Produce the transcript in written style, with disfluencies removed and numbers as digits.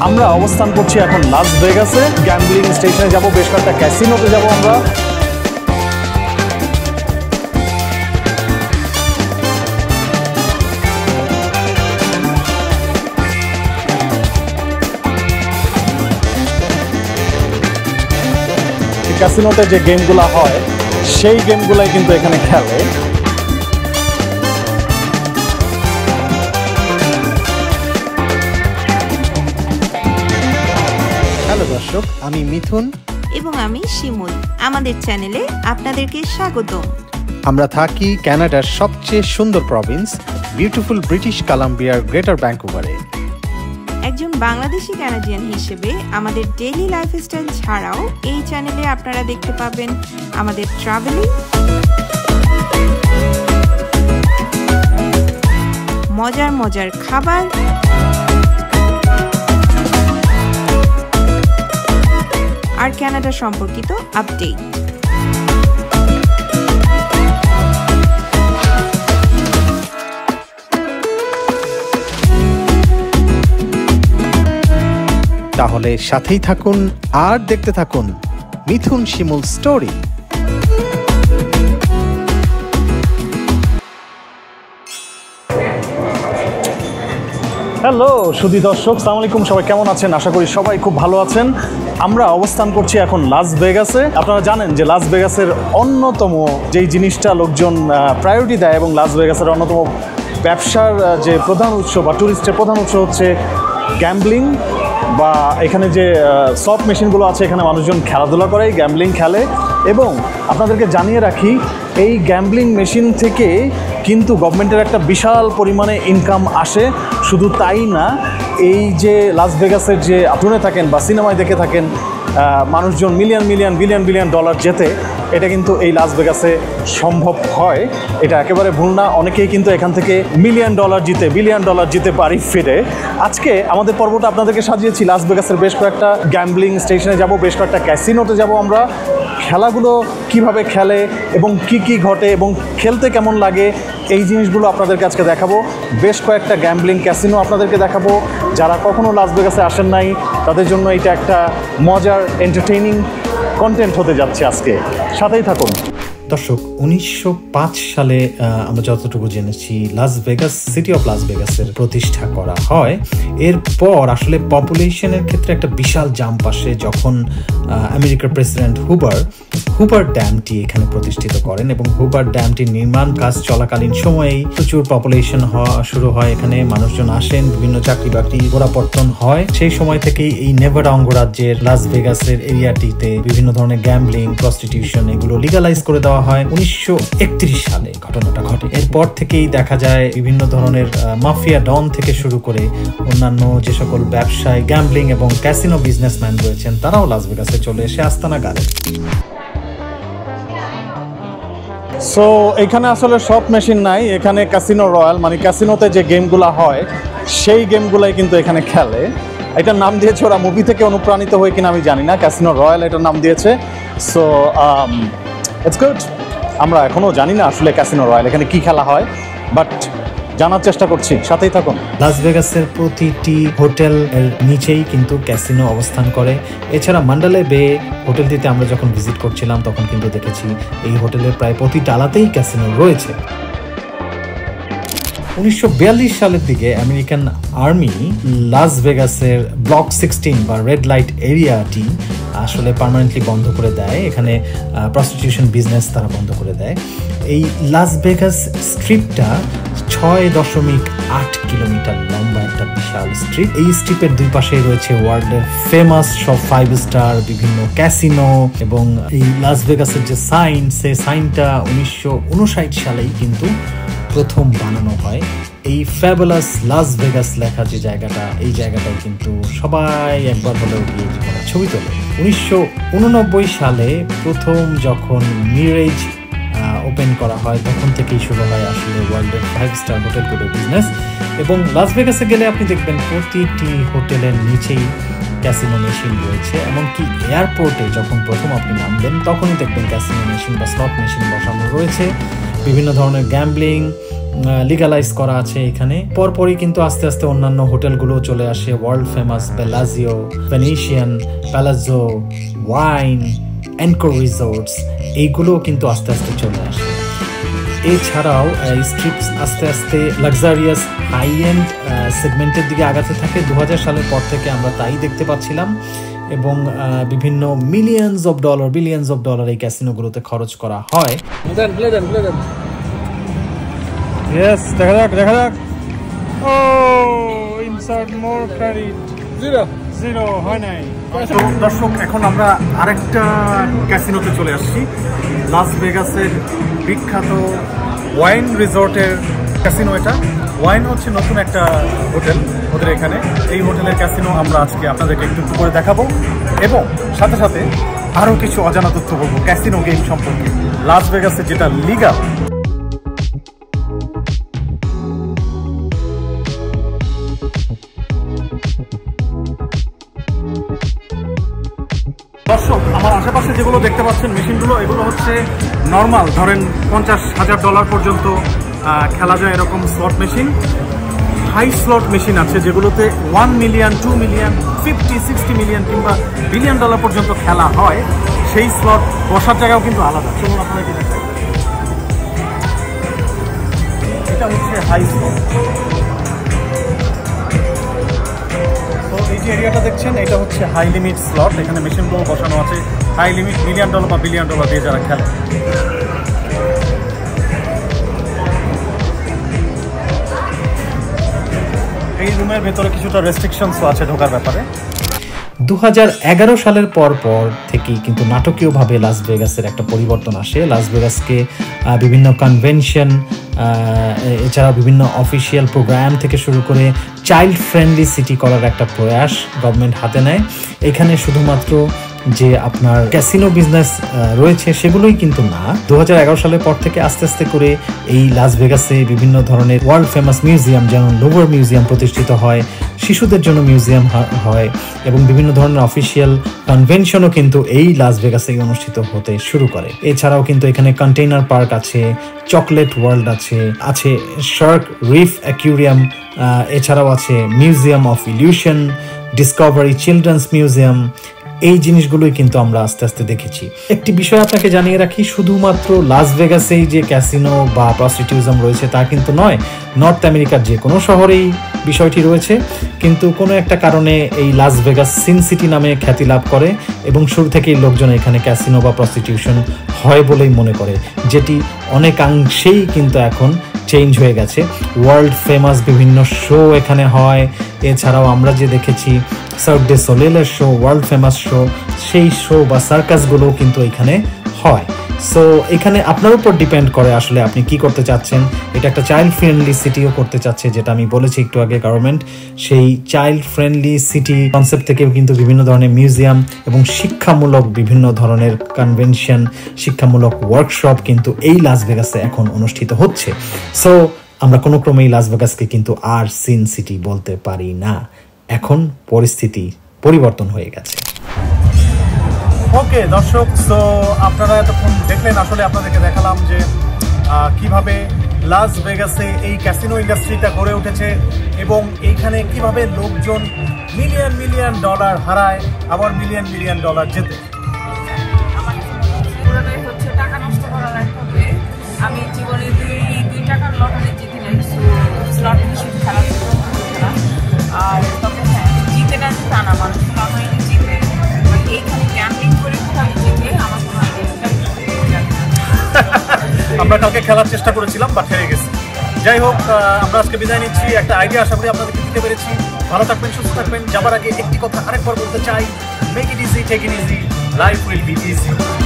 আমরা অবস্থান করছি এখন লাস ভেগাসে। গ্যাম্বলিং স্টেশনে যাব, বেশ কয়েকটা ক্যাসিনোতে যাব আমরা। ক্যাসিনোতে যে গেমগুলো হয় সেই গেমগুলাই কিন্তু এখানে খেলে। হ্যালো দর্শক, আমি মিথুন এবং আমি শিমুল। আমাদের চ্যানেলে আপনাদেরকে স্বাগতম। আমরা থাকি কানাডার সবচেয়ে সুন্দর প্রভিন্স বিউটিফুল ব্রিটিশ কলাম্বিয়ার গ্রেটার ভ্যাঙ্কুভারে। একজন বাংলাদেশি কানাডিয়ান হিসেবে আমাদের ডেইলি লাইফস্টাইল ছাড়াও এই চ্যানেলে আপনারা দেখতে পাবেন আমাদের ট্রাভেলিং, মজার মজার খাবার, আর কানাডা সম্পর্কিত আপডেট। তাহলে সাথেই থাকুন আর দেখতে থাকুন মিথুন শিমুল স্টোরি। হ্যালো সুধী দর্শক, সালাম আলাইকুম। সবাই কেমন আছেন? আশা করি সবাই খুব ভালো আছেন। আমরা অবস্থান করছি এখন লাস ভেগাসে। আপনারা জানেন যে লাস ভেগাসের অন্যতম যেই জিনিসটা লোকজন প্রায়োরিটি দেয় এবং লাস ভেগাসের অন্যতম ব্যবসার যে প্রধান উৎস বা ট্যুরিস্টের প্রধান উৎস হচ্ছে গ্যাম্বলিং, বা এখানে যে সফট মেশিনগুলো আছে এখানে মানুষজন খেলাধুলা করে, গ্যাম্বলিং খেলে। এবং আপনাদেরকে জানিয়ে রাখি, এই গ্যাম্বলিং মেশিন থেকে কিন্তু গভর্নমেন্টের একটা বিশাল পরিমাণে ইনকাম আসে। শুধু তাই না, এই যে লাস ভেগাসের যে আপনি থাকেন বা সিনেমায় দেখে থাকেন মানুষজন million million billion billion dollar জেতে, এটা কিন্তু এই লাস ভেগাসে সম্ভব হয়। এটা একেবারে ভুল না। অনেকেই কিন্তু এখান থেকে মিলিয়ন ডলার জিতে, বিলিয়ন ডলার জিতে বাড়ি ফিরে। আজকে আমাদের পর্বটা আপনাদেরকে সাজিয়েছি লাস ভেগাসের বেশ কয়েকটা গ্যাম্বলিং স্টেশনে যাব, বেশ কয়েকটা ক্যাসিনোতে যাব আমরা। খেলাগুলো কিভাবে খেলে এবং কি কি ঘটে এবং খেলতে কেমন লাগে, এই জিনিসগুলো আপনাদেরকে আজকে দেখাবো। বেশ কয়েকটা গ্যাম্বলিং ক্যাসিনো আপনাদেরকে দেখাবো। যারা কখনো লাস ভেগাসে আসেন নাই তাদের জন্য এটা একটা মজার এন্টারটেইনিং কন্টেন্ট হতে যাচ্ছে আজকে। সাথেই থাকুন দর্শক, 1905 সালে আমরা যতটুকু জেনেছি Las Vegas, city of Las ভেগাসের প্রতিষ্ঠা করা হয়। এরপর আসলে পপুলেশনের ক্ষেত্রে একটা বিশাল জাম্প আসে যখন আমেরিকার প্রেসিডেন্ট হুবার ড্যামটি এখানে প্রতিষ্ঠিত করেন, এবং হুবার ড্যামটির নির্মাণ কাজ চলাকালীন সময়েই প্রচুর পপুলেশন হওয়া শুরু হয়। এখানে মানুষজন আসেন, বিভিন্ন চাকরি বাকরি গোড়াপত্তন হয়। সেই সময় থেকেই এই নেভাডা অঙ্গরাজ্যের লাস ভেগাসের এরিয়াটিতে বিভিন্ন ধরনের গ্যাম্বলিং, প্রস্টিটিউশন এগুলো লিগালাইজ করে দেওয়া হয়। 1931 সালে ঘটনাটা ঘটে। এরপর থেকেই দেখা যায় বিভিন্ন ধরনের মাফিয়া ডন থেকে শুরু করে অন্যান্য যে সকল ব্যবসায়ী, গ্যাম্বলিং এবং ক্যাসিনো বিজনেসম্যান রয়েছেন তারাও লাস ভেগাসে চলে এসে আস্তানা গাড়েন। সো এখানে আসলে সব মেশিন নাই, এখানে ক্যাসিনো রয়্যাল, মানে ক্যাসিনোতে যে গেমগুলো হয় সেই গেমগুলাই কিন্তু এখানে খেলে। এটার নাম দিয়েছে ওরা মুভি থেকে অনুপ্রাণিত হয়ে কিনা আমি জানি না, ক্যাসিনো রয়্যাল এটার নাম দিয়েছে। So it's good. আমরা এখনও জানি না আসলে ক্যাসিনো রয়্যাল এখানে কি খেলা হয়, বাট জানার চেষ্টা করছি। সাথেই থাকুন। লাস ভেগাসের প্রতিটি হোটেল এর নিচেই কিন্তু ক্যাসিনো অবস্থান করে। এছাড়া মান্ডালে বে হোটেলটিতে আমরা যখন ভিজিট করছিলাম তখন কিন্তু দেখেছি এই হোটেলের প্রায় প্রতি ডালাতেই ক্যাসিনো রয়েছে। 1942 সালের দিকে আমেরিকান আর্মি লাস ভেগাসের ব্লক 16 বা রেড লাইট এরিয়াটি আসলে পার্মানেন্টলি বন্ধ করে দেয়। এখানে প্রস্টিটিউশন বিজনেস তারা বন্ধ করে দেয়। এই লাস ভেগাস স্ট্রিপটা 6.8 কিলোমিটার লম্বা একটা বিশাল স্ট্রিপ। এই স্ট্রিপের দুই পাশেই রয়েছে ওয়ার্ল্ডের ফেমাস সব 5 স্টার বিভিন্ন ক্যাসিনো, এবং এই লাস ভেগাসের যে সাইন, সেই সাইনটা 1959 সালেই কিন্তু প্রথম বানানো হয়। এই ফ্যাবুলাস লাস ভেগাস লেখা যে জায়গাটা, এই জায়গাটায় কিন্তু সবাই একবার হলেও গিয়ে জীবনের ছবি তোলে। 1989 সালে প্রথম যখন মিরেজ ওপেন করা হয় তখন থেকেই শুরু হয় আসলে ওয়ার্ল্ডের 5 স্টার হোটেলগুলোর বিজনেস। এবং লাস ভেগাসে গেলে আপনি দেখবেন প্রতিটি হোটেলের নিচেই ক্যাসিনো মেশিন রয়েছে। এমনকি এয়ারপোর্টে যখন প্রথম আপনি নামবেন তখনই দেখবেন ক্যাসিনো মেশিন বা স্লট মেশিন বসানো রয়েছে। বিভিন্ন ধরনের গ্যাম্বলিং, লিগালাইজ করা আছে এখানে। পরপরই কিন্তু আস্তে আস্তে অন্যান্য হোটেলগুলো চলে আসে, world famous Bellagio, Venetian, Palazzo, Wynn, Encore resorts, এইগুলোও কিন্তু আস্তে আস্তে চলে আসে। এছাড়াও স্ট্রিপস আস্তে আস্তে লাক্সারিয়াস হাই এন্ড সেগমেন্টের দিকে আগাতে থাকে। 2000 সালের পর থেকে আমরা তাই দেখতে পাচ্ছিলাম, এবং বিভিন্ন বিলিয়ন্স অফ ডলার এই ক্যাসিনোগুলোতে খরচ করা হয়। ইয়েস, দেখা যাক। ও ইনসার্ট মোর ক্রেডিট, জিরো হয় নাই। তো দর্শক, এখন আমরা আরেকটা ক্যাসিনোতে চলে আসছি, লাস ভেগাসের বিখ্যাত ওয়াইন রিসর্টের ক্যাসিনো। এটা ওয়াইন হচ্ছে নতুন একটা হোটেল ওদের এখানে। এই হোটেলের ক্যাসিনো আমরা আজকে আপনাদেরকে একটু করে দেখাবো, এবং সাথে সাথে আরও কিছু অজানা তথ্য বলবো ক্যাসিনো গেম সম্পর্কে, লাস ভেগাসে যেটা লিগাল। দর্শক, আমার আশেপাশে যেগুলো দেখতে পাচ্ছেন মেশিনগুলো, এগুলো হচ্ছে নর্মাল, ধরেন $50,000 পর্যন্ত খেলা যায় এরকম slot machine. High slot machine আছে যেগুলোতে 1 মিলিয়ন, 2 মিলিয়ন, 50, 60 মিলিয়ন কিংবা $1 বিলিয়ন পর্যন্ত খেলা হয়। সেই স্লট বসার জায়গাও কিন্তু আলাদা। চলুন আপনাদেরকে দেখাই। এটা হচ্ছে হাই স্লট। তো এই যে এরিয়াটা দেখছেন, এটা হচ্ছে হাই লিমিট স্লট। এখানে মেশিনগুলো বসানো আছে হাই লিমিট, $1 মিলিয়ন বা $1 বিলিয়ন দিয়ে যারা খেলে। এই রুমের ভেতরে কিছুটা রেস্ট্রিকশনসও আছে ঢোকার ব্যাপারে। 2011 সালের পর থেকেই কিন্তু নাটকীয়ভাবে লাস ভেগাসের একটা পরিবর্তন আসে। লাস ভেগাসকে বিভিন্ন কনভেনশন, এছাড়াও বিভিন্ন অফিসিয়াল প্রোগ্রাম থেকে শুরু করে চাইল্ড ফ্রেন্ডলি সিটি করার একটা প্রয়াস গভর্নমেন্ট হাতে নেয়। এখানে শুধুমাত্র যে আপনার ক্যাসিনো বিজনেস রয়েছে সেগুলোই কিন্তু না। 2011 সালের পর থেকে আস্তে আস্তে করে এই লাস ভেগাসে বিভিন্ন ধরনের ওয়ার্ল্ড ফেমাস মিউজিয়াম, যেমন লুভার মিউজিয়াম প্রতিষ্ঠিত হয়, শিশুদের জন্য মিউজিয়াম হয়, এবং বিভিন্ন ধরনের অফিসিয়াল কনভেনশনও কিন্তু এই লাস ভেগাসে অনুষ্ঠিত হতে শুরু করে। এছাড়াও কিন্তু এখানে কন্টেইনার পার্ক আছে, চকলেট ওয়ার্ল্ড আছে শার্ক রিফ অ্যাকুরিয়াম, এছাড়াও আছে museum of illusion, discovery children's museum. এই জিনিসগুলোই কিন্তু আমরা আস্তে আস্তে দেখেছি। একটি বিষয় আপনাকে জানিয়ে রাখি, শুধুমাত্র লাস ভেগাসেই যে ক্যাসিনো বা প্রস্টিটিউশন রয়েছে তা কিন্তু নয়। নর্থ আমেরিকার যে কোনো শহরেই বিষয়টি রয়েছে, কিন্তু কোনো একটা কারণে এই লাস ভেগাস সিন সিটি নামে খ্যাতি লাভ করে, এবং শুরু থেকেই লোকজন এখানে ক্যাসিনো বা প্রস্টিটিউশন হয় বলেই মনে করে, যেটি অনেকাংশেই কিন্তু এখন চেঞ্জ হয়ে গেছে। ওয়ার্ল্ড ফেমাস বিভিন্ন শো এখানে হয়। এছাড়াও আমরা যে দেখেছি সার্ক ডে সোলেলের শো, ওয়ার্ল্ড ফেমাস শো, সেই শো বা সার্কাসগুলোও কিন্তু এখানে হয়। সো এখানে আপনার উপর ডিপেন্ড করে আসলে আপনি কি করতে চাচ্ছেন। এটা একটা চাইল্ড ফ্রেন্ডলি সিটিও করতে চাচ্ছে, যেটা আমি বলেছি একটু আগে গভর্নমেন্ট। সেই চাইল্ড ফ্রেন্ডলি সিটি কনসেপ্ট থেকেও কিন্তু বিভিন্ন ধরনের মিউজিয়াম এবং শিক্ষামূলক বিভিন্ন ধরনের কনভেনশন, শিক্ষামূলক ওয়ার্কশপ কিন্তু এই লাস ভেগাসে এখন অনুষ্ঠিত হচ্ছে। সো আমরা কোনো ক্রমেই লাস ভেগাসকে কিন্তু আর সিন সিটি বলতে পারি না। এখন পরিস্থিতি পরিবর্তন হয়ে গেছে। ওকে দর্শক, সো আপনারা এতক্ষণ দেখলেন, আসলে আপনাদেরকে দেখালাম যে কিভাবে লাস ভেগাসে এই ক্যাসিনো ইন্ডাস্ট্রিটা গড়ে উঠেছে, এবং এইখানে কিভাবে লোকজন $মিলিয়ন মিলিয়ন হারায়, আবার $মিলিয়ন মিলিয়ন জেতে। হচ্ছে টাকা নষ্ট করার একটা ওয়ে। আমি জীবনে দুই টাকার লটারি জিতে নাই, স্লট মেশিন খেলা আর তবে হ্যাঁ জিতে না তা না, মানুষ লটারি জিতে এইখানে ক্যাম্পিং করে আমি জিতে আমার কোনো আইডিয়া। আমরা কালকে খেলার চেষ্টা করেছিলাম, বাট হেরে গেছি। যাই হোক, আমরা আজকে বিদায় নিচ্ছি। একটা আইডিয়া আশা করি আপনাদেরকে দিতে পেরেছি। ভালো থাকবেন, সুস্থ থাকবেন। যাবার আগে একটি কথা আরেকবার বলতে চাই, make it easy, take it easy, life will be easy.